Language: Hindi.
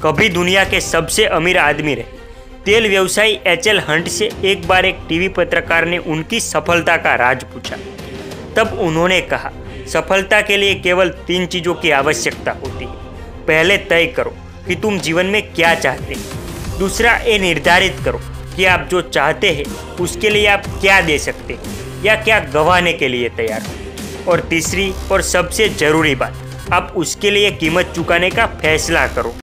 कभी दुनिया के सबसे अमीर आदमी रहे तेल व्यवसायी एच.एल. हंट से एक बार एक टीवी पत्रकार ने उनकी सफलता का राज पूछा। तब उन्होंने कहा, सफलता के लिए केवल 3 चीज़ों की आवश्यकता होती है। पहले तय करो कि तुम जीवन में क्या चाहते हैं। दूसरा, ये निर्धारित करो कि आप जो चाहते हैं उसके लिए आप क्या दे सकते हैं या क्या गंवाने के लिए तैयार हो। और तीसरी और सबसे ज़रूरी बात, आप उसके लिए कीमत चुकाने का फैसला करो।